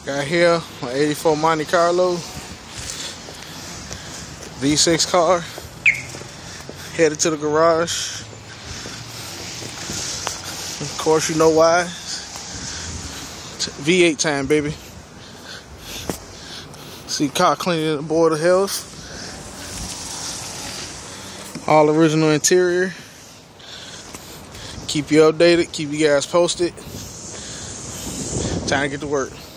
Got here my 84 Monte Carlo V6 car. Headed to the garage. Of course, you know why. V8 time, baby. See car cleaning at the Board of Health. All original interior. Keep you updated. Keep you guys posted. Time to get to work.